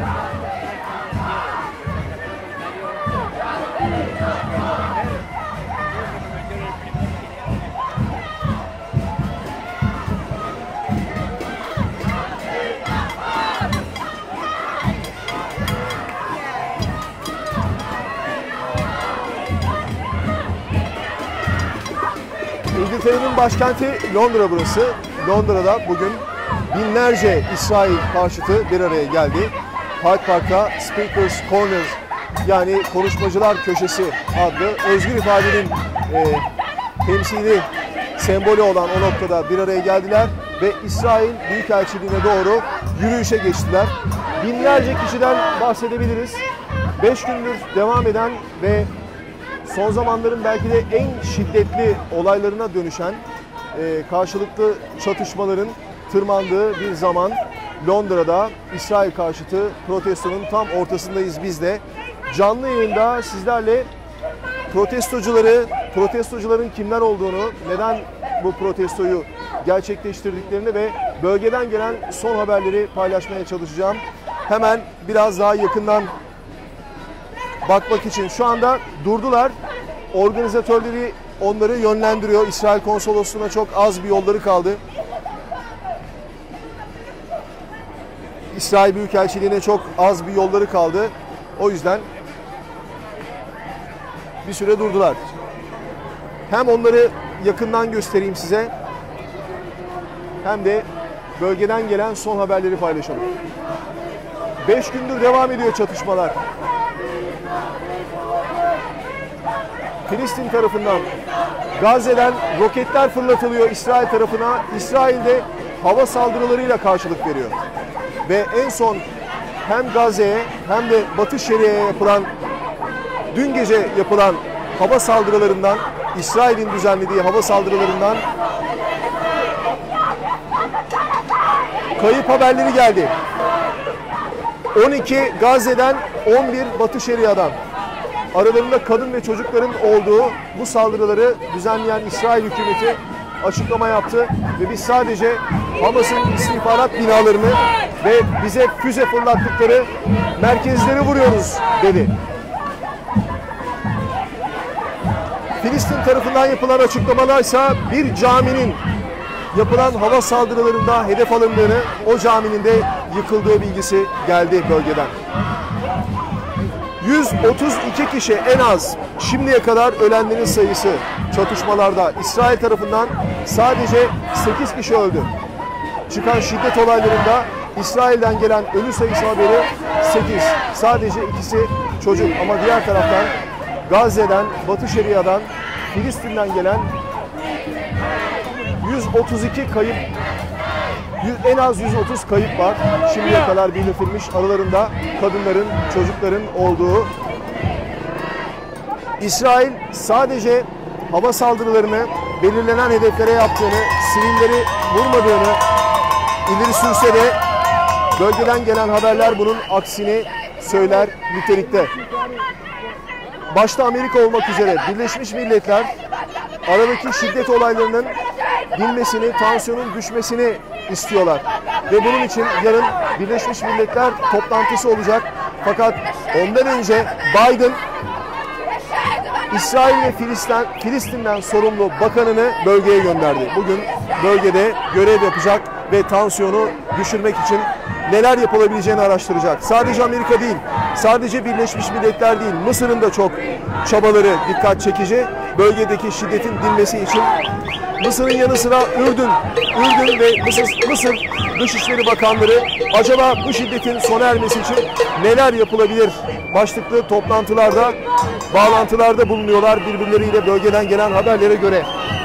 İngiltere'nin başkenti Londra burası. Londra'da bugün binlerce İsrail karşıtı bir araya geldi. Hyde Park'ta Speakers Corner, yani konuşmacılar köşesi adlı özgür ifadenin temsili sembolü olan o noktada bir araya geldiler ve İsrail Büyükelçiliğine doğru yürüyüşe geçtiler. Binlerce kişiden bahsedebiliriz. 5 gündür devam eden ve son zamanların belki de en şiddetli olaylarına dönüşen karşılıklı çatışmaların tırmandığı bir zaman Londra'da İsrail karşıtı protestonun tam ortasındayız biz de. Canlı yayında sizlerle protestocuların kimler olduğunu, neden bu protestoyu gerçekleştirdiklerini ve bölgeden gelen son haberleri paylaşmaya çalışacağım. Hemen biraz daha yakından bakmak için şu anda durdular. Organizatörleri onları yönlendiriyor. İsrail Konsolosluğu'na çok az bir yolları kaldı. İsrail Büyükelçiliğine çok az bir yolları kaldı. O yüzden bir süre durdular. Hem onları yakından göstereyim size, hem de bölgeden gelen son haberleri paylaşalım. 5 gündür devam ediyor çatışmalar. Filistin tarafından Gazze'den roketler fırlatılıyor İsrail tarafına. İsrail'de hava saldırılarıyla karşılık veriyor. Ve en son hem Gazze'ye hem de Batı Şeria'ya yapılan, dün gece yapılan hava saldırılarından, İsrail'in düzenlediği hava saldırılarından kayıp haberleri geldi. 12 Gazze'den, 11 Batı Şeria'dan. Aralarında kadın ve çocukların olduğu bu saldırıları düzenleyen İsrail hükümeti açıklama yaptı ve biz sadece Hamas'ın istihbarat binalarını ve bize füze fırlattıkları merkezleri vuruyoruz dedi. Filistin tarafından yapılan açıklamalarsa bir caminin yapılan hava saldırılarında hedef alındığını, o caminin de yıkıldığı bilgisi geldi bölgeden. 132 kişi en az şimdiye kadar ölenlerin sayısı çatışmalarda. İsrail tarafından sadece 8 kişi öldü. Çıkan şiddet olaylarında İsrail'den gelen ölü sayısı haberi 8. Sadece ikisi çocuk, ama diğer taraftan Gazze'den, Batı Şeria'dan, Filistin'den gelen 132 kayıp, en az 130 kayıp var. Şimdiye kadar belirtilmiş, aralarında kadınların, çocukların olduğu. İsrail sadece hava saldırılarını belirlenen hedeflere yaptığını, sivilleri vurmadığını ileri sürse de bölgeden gelen haberler bunun aksini söyler nitelikte. Başta Amerika olmak üzere Birleşmiş Milletler aradaki şiddet olaylarının dinmesini, tansiyonun düşmesini istiyorlar. Ve bunun için yarın Birleşmiş Milletler toplantısı olacak. Fakat ondan önce Biden, İsrail ve Filistin'den sorumlu bakanını bölgeye gönderdi. Bugün bölgede görev yapacak ve tansiyonu düşürmek için neler yapılabileceğini araştıracak. Sadece Amerika değil, sadece Birleşmiş Milletler değil, Mısır'ın da çok çabaları dikkat çekici. Bölgedeki şiddetin dinmesi için Mısır'ın yanı sıra Ürdün ve Mısır Dışişleri Bakanları acaba bu şiddetin sona ermesi için neler yapılabilir başlıklı toplantılarda, bağlantılarda bulunuyorlar birbirleriyle bölgeden gelen haberlere göre.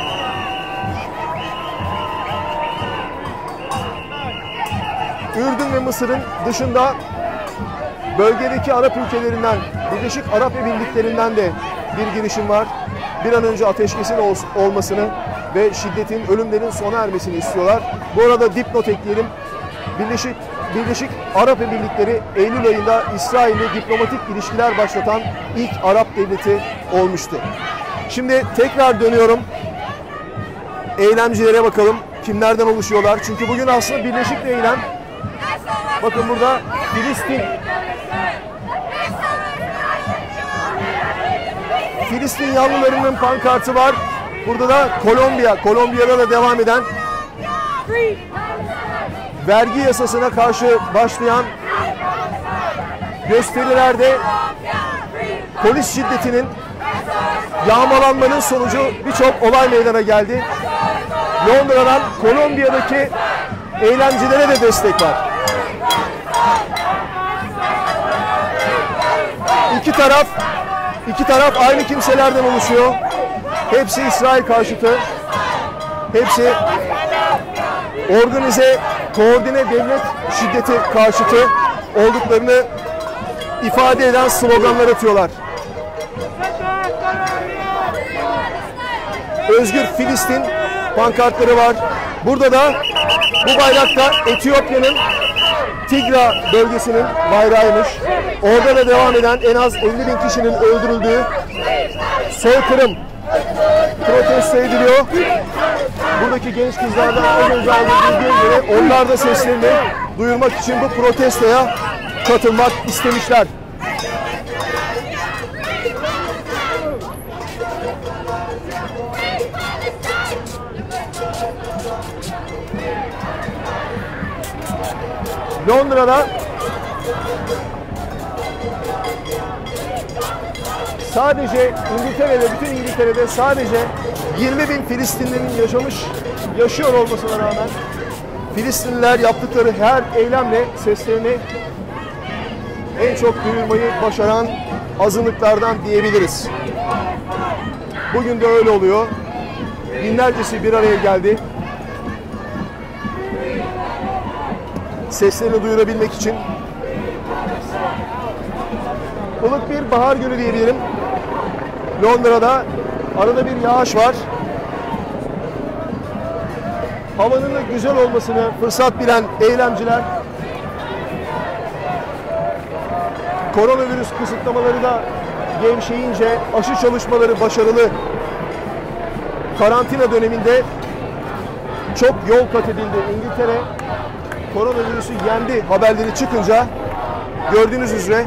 Ürdün ve Mısır'ın dışında bölgedeki Arap ülkelerinden, Birleşik Arap Emirlikleri'nden de bir girişim var. Bir an önce ateşkesin olmasını ve şiddetin, ölümlerin sona ermesini istiyorlar. Bu arada dipnot ekleyelim. Birleşik Arap Emirlikleri Eylül ayında İsrail'le diplomatik ilişkiler başlatan ilk Arap devleti olmuştu. Şimdi tekrar dönüyorum. Eylemcilere bakalım. Kimlerden oluşuyorlar? Çünkü bugün aslında birleşik bir eylem. Bakın burada Filistin yanlılarının pankartı var. Burada da Kolombiya'da da devam eden vergi yasasına karşı başlayan gösterilerde polis şiddetinin, yağmalanmanın sonucu birçok olay meydana geldi. Londra'dan Kolombiya'daki eylemcilere de destek var. İki taraf aynı kimselerden oluşuyor. Hepsi İsrail karşıtı. Hepsi organize, koordine devlet şiddeti karşıtı olduklarını ifade eden sloganlar atıyorlar. Özgür Filistin pankartları var. Burada da bu bayrakta Etiyopya'nın Tigra bölgesinin bayrağıymış. Orada da devam eden en az 50.000 kişinin öldürüldüğü soykırım protesto ediliyor. Buradaki genç kızlardan az önce aldığım bilgiye göre onlar da seslerini duyurmak için bu protestoya katılmak istemişler. Londra'da sadece bütün İngiltere'de sadece 20.000 Filistinli'nin yaşıyor olmasına rağmen Filistinliler yaptıkları her eylemle seslerini en çok duyurmayı başaran azınlıklardan diyebiliriz. Bugün de öyle oluyor. Binlercesi bir araya geldi. Seslerini duyurabilmek için. Ilık bir bahar günü diyebilirim. Londra'da arada bir yağış var. Havanın da güzel olmasını fırsat bilen eylemciler koronavirüs kısıtlamaları da gevşeyince aşı çalışmaları başarılı. Karantina döneminde çok yol kat edildi. İngiltere koronavirüsü yendi haberleri çıkınca gördüğünüz üzere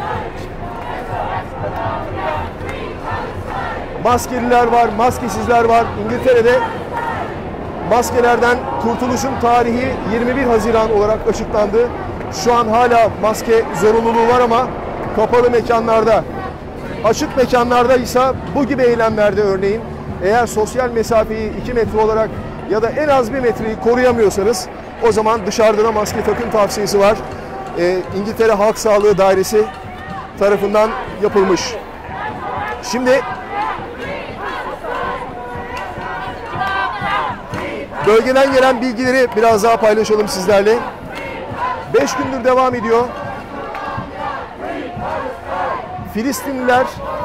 maskeliler var, maskesizler var. İngiltere'de maskelerden kurtuluşun tarihi 21 Haziran olarak açıklandı. Şu an hala maske zorunluluğu var ama kapalı mekanlarda. Açık mekanlarda ise bu gibi eylemlerde örneğin eğer sosyal mesafeyi 2 metre olarak ya da en az 1 metreyi koruyamıyorsanız o zaman dışarıda da maske takım tavsiyesi var. İngiltere Halk Sağlığı Dairesi tarafından yapılmış. Şimdi bölgeden gelen bilgileri biraz daha paylaşalım sizlerle. 5 gündür devam ediyor. Filistinliler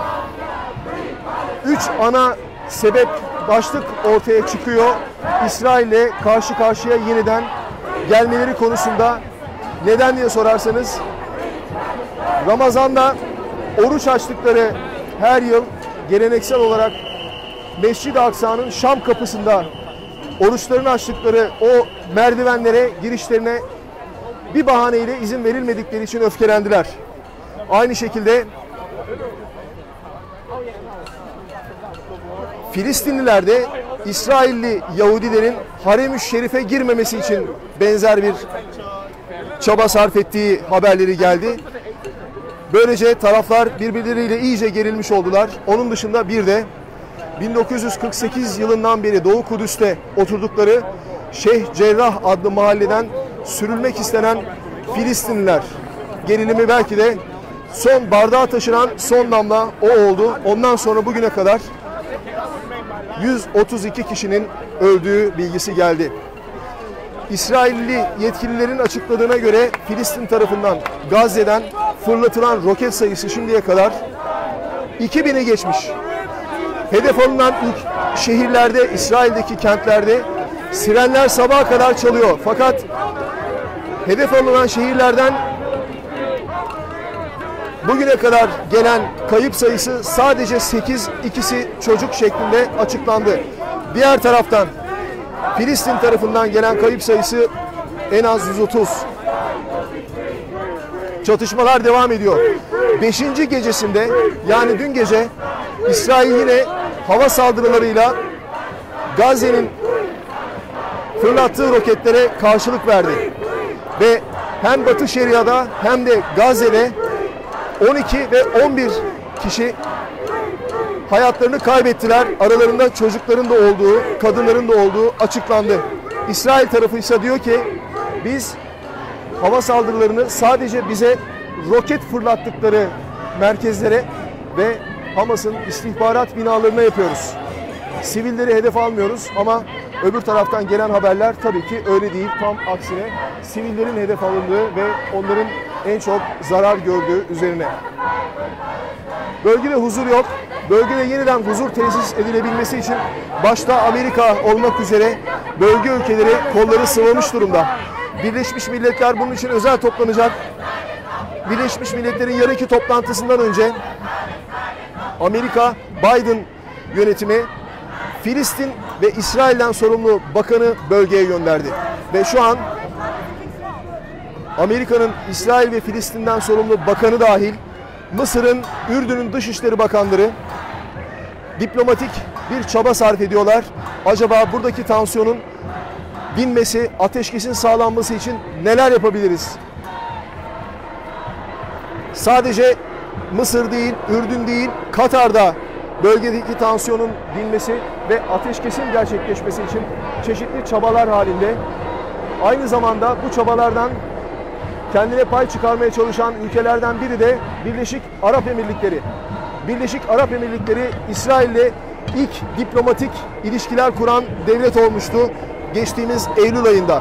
3 ana başlık ortaya çıkıyor. İsrail'le karşı karşıya yeniden gelmeleri konusunda. Neden diye sorarsanız Ramazan'da oruç açtıkları her yıl geleneksel olarak Mescid-i Aksa'nın Şam kapısında oruçlarını açtıkları o merdivenlere girişlerine bir bahaneyle izin verilmedikleri için öfkelendiler. Aynı şekilde Filistinliler de İsrailli Yahudilerin Harem-ü Şerif'e girmemesi için benzer bir çaba sarf ettiği haberleri geldi. Böylece taraflar birbirleriyle iyice gerilmiş oldular. Onun dışında bir de 1948 yılından beri Doğu Kudüs'te oturdukları Şeyh Cerrah adlı mahalleden sürülmek istenen Filistinliler. Gerilimi belki de son bardağa taşıran son damla o oldu. Ondan sonra bugüne kadar 132 kişinin öldüğü bilgisi geldi. İsrailli yetkililerin açıkladığına göre Filistin tarafından Gazze'den fırlatılan roket sayısı şimdiye kadar 2000'i geçmiş. Hedef alınan ilk şehirlerde, İsrail'deki kentlerde sirenler sabaha kadar çalıyor. Fakat hedef alınan şehirlerden bugüne kadar gelen kayıp sayısı sadece 8, ikisi çocuk şeklinde açıklandı. Diğer taraftan Filistin tarafından gelen kayıp sayısı en az 130. Çatışmalar devam ediyor. 5. gecesinde, yani dün gece İsrail yine hava saldırılarıyla Gazze'nin fırlattığı roketlere karşılık verdi. Ve hem Batı Şeria'da hem de Gazze'de 12 ve 11 kişi hayatlarını kaybettiler. Aralarında çocukların da olduğu, kadınların da olduğu açıklandı. İsrail tarafı ise diyor ki biz hava saldırılarını sadece bize roket fırlattıkları merkezlere ve Hamas'ın istihbarat binalarına yapıyoruz. Sivilleri hedef almıyoruz ama öbür taraftan gelen haberler tabii ki öyle değil. Tam aksine sivillerin hedef alındığı ve onların en çok zarar gördüğü üzerine. Bölgede huzur yok. Bölgede yeniden huzur tesis edilebilmesi için başta Amerika olmak üzere bölge ülkeleri kolları sıvamış durumda. Birleşmiş Milletler bunun için özel toplanacak. Birleşmiş Milletler'in yarınki toplantısından önce Amerika, Biden yönetimi Filistin ve İsrail'den sorumlu bakanı bölgeye gönderdi. Ve şu an Amerika'nın İsrail ve Filistin'den sorumlu bakanı dahil Mısır'ın, Ürdün'ün Dışişleri Bakanları diplomatik bir çaba sarf ediyorlar. Acaba buradaki tansiyonun dinmesi, ateşkesin sağlanması için neler yapabiliriz? Sadece Mısır değil, Ürdün değil, Katar'da bölgedeki tansiyonun dinmesi ve ateşkesin gerçekleşmesi için çeşitli çabalar halinde. Aynı zamanda bu çabalardan kendine pay çıkarmaya çalışan ülkelerden biri de Birleşik Arap Emirlikleri. Birleşik Arap Emirlikleri İsrail'le ilk diplomatik ilişkiler kuran devlet olmuştu geçtiğimiz Eylül ayında.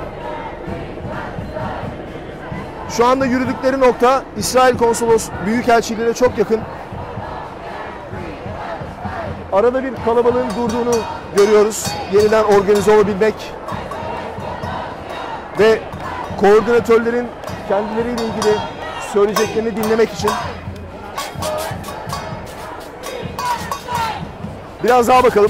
Şu anda yürüdükleri nokta İsrail Konsolos Büyükelçiliğine çok yakın. Arada bir kalabalığın durduğunu görüyoruz. Yeniden organize olabilmek ve koordinatörlerin kendileriyle ilgili söyleyeceklerini dinlemek için. Biraz daha bakalım.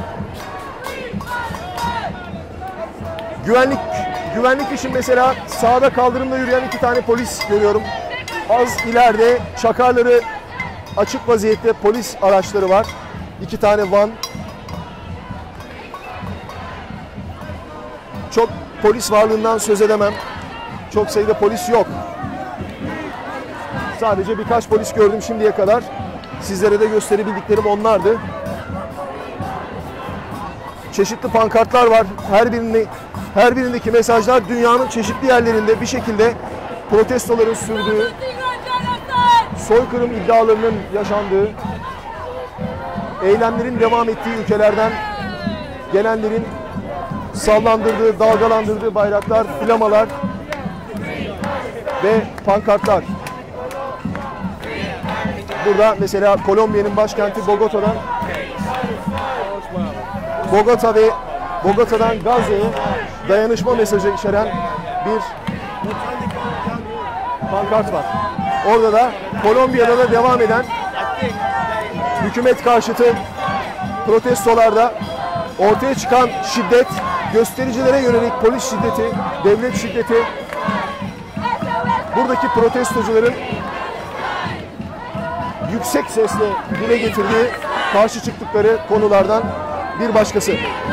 Güvenlik için mesela sağda kaldırımda yürüyen 2 tane polis görüyorum. Az ileride çakarları açık vaziyette polis araçları var. 2 tane van. Çok polis varlığından söz edemem. Çok sayıda polis yok. Sadece birkaç polis gördüm şimdiye kadar. Sizlere de gösterebildiklerim onlardı. Çeşitli pankartlar var. Her birindeki mesajlar dünyanın çeşitli yerlerinde bir şekilde protestoların sürdüğü, soykırım iddialarının yaşandığı, eylemlerin devam ettiği ülkelerden gelenlerin sallandırdığı, dalgalandırdığı bayraklar, flamalar ve pankartlar. Burada mesela Kolombiya'nın başkenti Bogota'dan Gazze'ye dayanışma mesajı içeren bir pankart var. Orada da Kolombiya'da da devam eden hükümet karşıtı protestolarda ortaya çıkan şiddet, göstericilere yönelik polis şiddeti, devlet şiddeti, buradaki protestocuların yüksek sesle dile getirdiği, karşı çıktıkları konulardan bir başkası.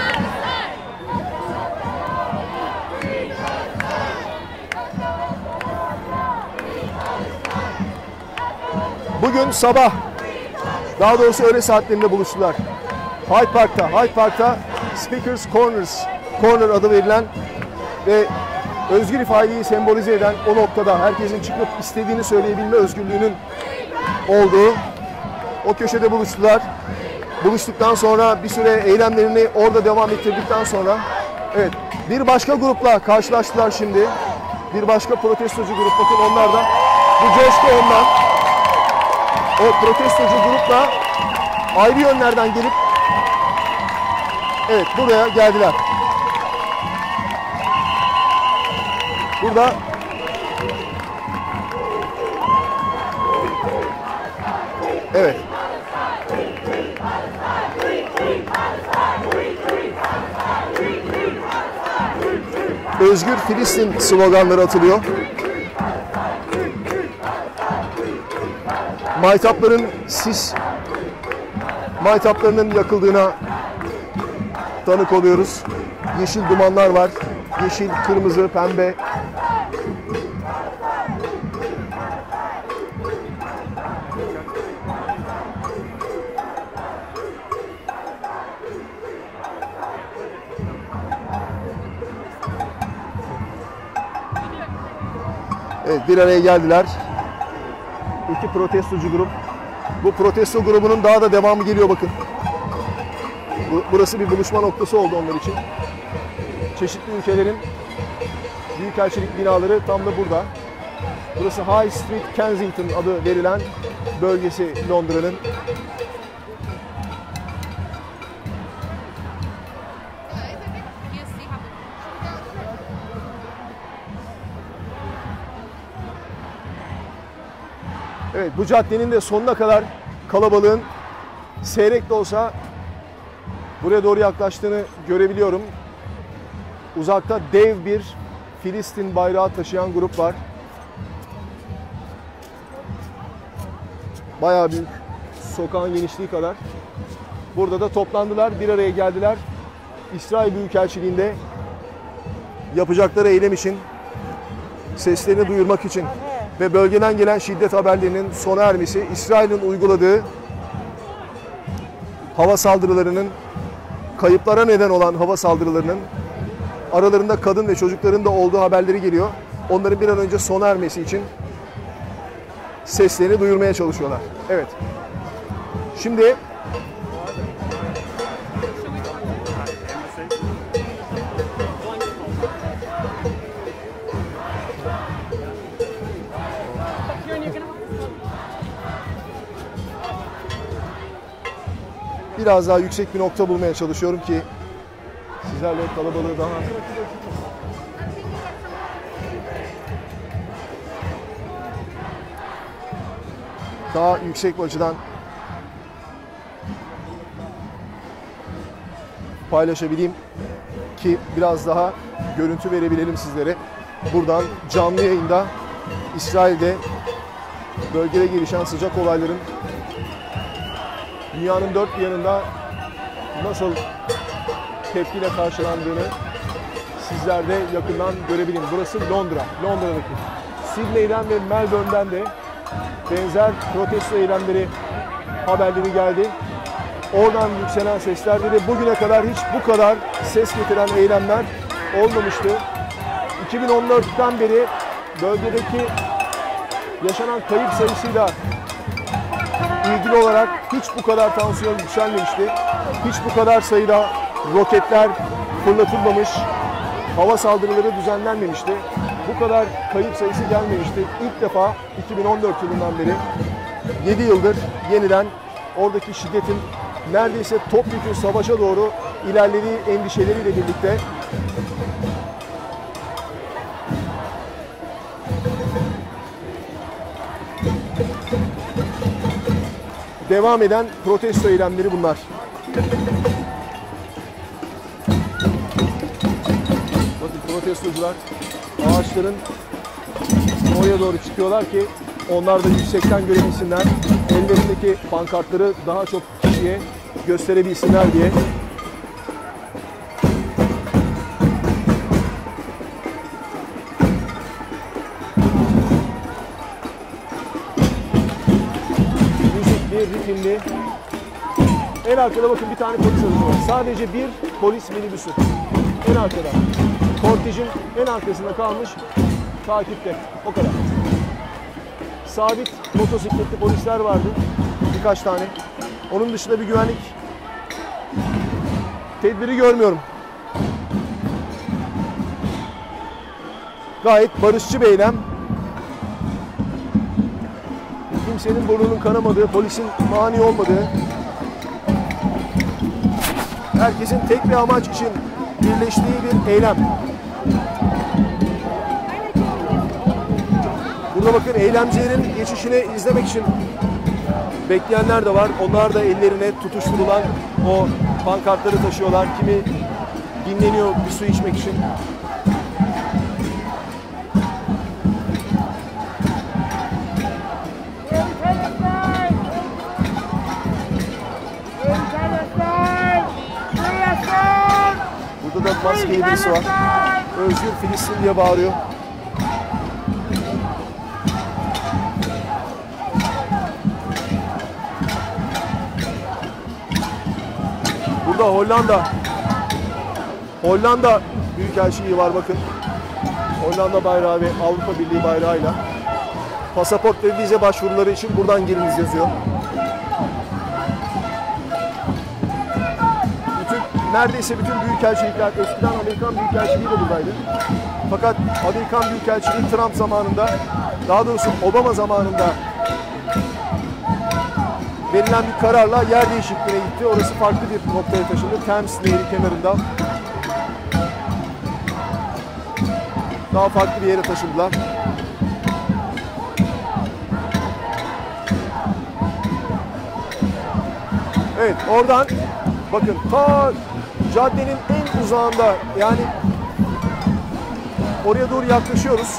Bugün sabah, daha doğrusu öğle saatlerinde buluştular. Hyde Park'ta Speaker's Corner adı verilen ve özgür ifadeyi sembolize eden o noktada herkesin çıkıp istediğini söyleyebilme özgürlüğünün olduğu o köşede buluştular. Buluştuktan sonra bir süre eylemlerini orada devam ettirdikten sonra evet, bir başka grupla karşılaştılar şimdi. Bir başka protestocu grup, bakın onlar da, bu coşku ondan. O protestocu grupla ayrı yönlerden gelip evet buraya geldiler. Burada evet. Özgür Filistin sloganları atılıyor. maytaplarının yakıldığına tanık oluyoruz. Yeşil dumanlar var. Yeşil, kırmızı, pembe. Evet, bir araya geldiler. İki protestocu grup. Bu protesto grubunun daha da devamı geliyor bakın. Burası bir buluşma noktası oldu onlar için. Çeşitli ülkelerin büyükelçilik binaları tam da burada. Burası High Street Kensington adı verilen bölgesi Londra'nın. Evet, bu caddenin de sonuna kadar kalabalığın seyrek de olsa buraya doğru yaklaştığını görebiliyorum. Uzakta dev bir Filistin bayrağı taşıyan grup var. Bayağı büyük, sokağın genişliği kadar. Burada da toplandılar, bir araya geldiler. İsrail Büyükelçiliğinde yapacakları eylem için, seslerini duyurmak için ve bölgeden gelen şiddet haberlerinin sona ermesi, İsrail'in uyguladığı hava saldırılarının, kayıplara neden olan hava saldırılarının aralarında kadın ve çocukların da olduğu haberleri geliyor. Onların bir an önce sona ermesi için seslerini duyurmaya çalışıyorlar. Evet. Şimdi biraz daha yüksek bir nokta bulmaya çalışıyorum ki sizlerle kalabalığı daha yüksek bir açıdan paylaşabileyim ki biraz daha görüntü verebilelim sizlere. Buradan canlı yayında İsrail'de bölgede gelişen sıcak olayların dünyanın dört bir yanında nasıl tepkiyle karşılandığını sizler de yakından görebilin. Burası Londra, Londra'daki. Sydney'den ve Melbourne'den de benzer protesto eylemleri haberleri geldi. Oradan yükselen seslerde de bugüne kadar hiç bu kadar ses getiren eylemler olmamıştı. 2014'ten beri bölgedeki yaşanan kayıp sayısıyla ilgili olarak hiç bu kadar tansiyon yükselmemişti. Hiç bu kadar sayıda roketler fırlatılmamış, hava saldırıları düzenlenmemişti. Bu kadar kayıp sayısı gelmemişti. İlk defa 2014 yılından beri 7 yıldır yeniden oradaki şiddetin neredeyse topyekün savaşa doğru ilerlediği endişeleriyle birlikte devam eden protesto eylemleri bunlar. Bakın protestocular ağaçların oraya doğru çıkıyorlar ki onlar da yüksekten görebilsinler. Ellerindeki pankartları daha çok kişiye gösterebilsinler diye. Ritimli. En arkada bakın bir tane polis aracı var. Sadece bir polis minibüsü. En arkada. Kortejin en arkasında kalmış takipte. O kadar. Sabit motosikletli polisler vardı. Birkaç tane. Onun dışında bir güvenlik tedbiri görmüyorum. Gayet barışçı bir eylem. Kimsenin burnunun kanamadığı, polisin mani olmadığı, herkesin tek bir amaç için birleştiği bir eylem. Burada bakın eylemcilerin geçişini izlemek için bekleyenler de var. Onlar da ellerine tutuşturulan o pankartları taşıyorlar. Kimi dinleniyor bir su içmek için. maskeli birisi var. Özgür Filistin diye bağırıyor. Burada Hollanda Büyükelçiliği var bakın. Hollanda bayrağı ve Avrupa Birliği bayrağıyla. Pasaport ve vize başvuruları için buradan giriniz yazıyor. Neredeyse bütün büyükelçilikler, eskiden Amerikan Büyükelçiliği de buradaydı. Fakat Amerikan Büyükelçiliği Trump zamanında, daha doğrusu Obama zamanında verilen bir kararla yer değişikliğine gitti. Orası farklı bir noktaya taşındı. Thames Nehri kenarında. Daha farklı bir yere taşındılar. Evet, oradan bakın ta caddenin en uzağında, yani oraya doğru yaklaşıyoruz.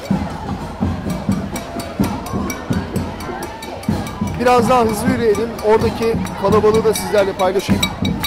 Biraz daha hızlı yürüyelim. Oradaki kalabalığı da sizlerle paylaşayım.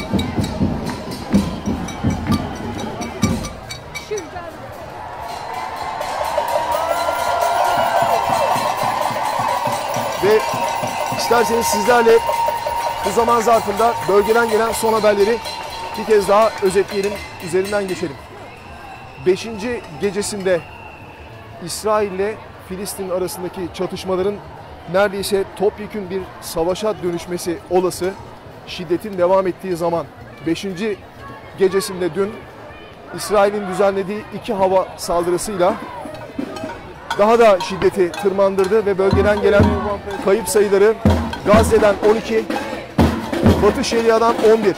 Ve isterseniz sizlerle bu zaman zarfında bölgeden gelen son haberleri bir kez daha özetleyelim, üzerinden geçelim. 5. gecesinde İsrail ile Filistin arasındaki çatışmaların neredeyse topyekün bir savaşa dönüşmesi olası, şiddetin devam ettiği zaman 5. gecesinde dün İsrail'in düzenlediği 2 hava saldırısıyla daha da şiddeti tırmandırdı ve bölgeden gelen kayıp sayıları Gazze'den 12, Batı Şeria'dan 11.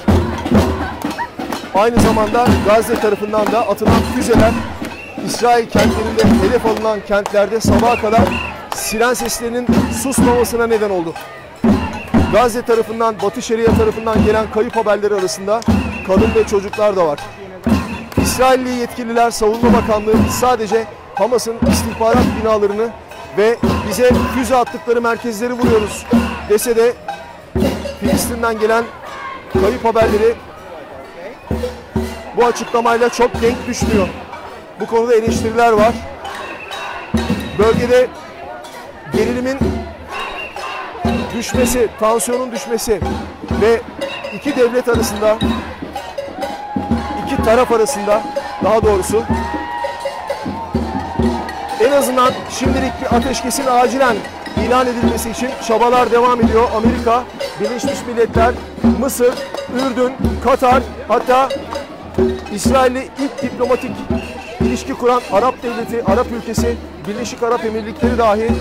Aynı zamanda Gazze tarafından da atılan füzeler İsrail kentlerinde hedef alınan kentlerde sabaha kadar siren seslerinin susmamasına neden oldu. Gazze tarafından, Batı Şeria tarafından gelen kayıp haberleri arasında kadın ve çocuklar da var. İsrailli yetkililer, Savunma Bakanlığı sadece Hamas'ın istihbarat binalarını ve bize füze attıkları merkezleri vuruyoruz dese de Filistin'den gelen kayıp haberleri bu açıklamayla çok denk düşmüyor. Bu konuda eleştiriler var. Bölgede gerilimin düşmesi, tansiyonun düşmesi ve iki devlet arasında, iki taraf arasında daha doğrusu en azından şimdilik bir ateşkesin acilen ilan edilmesi için çabalar devam ediyor. Amerika, Birleşmiş Milletler, Mısır, Ürdün, Katar, hatta İsrail'le ilk diplomatik ilişki kuran Arap devleti, Arap ülkesi, Birleşik Arap Emirlikleri dahi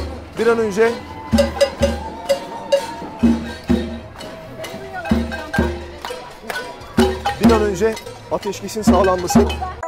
bir an önce ateşkesin sağlanması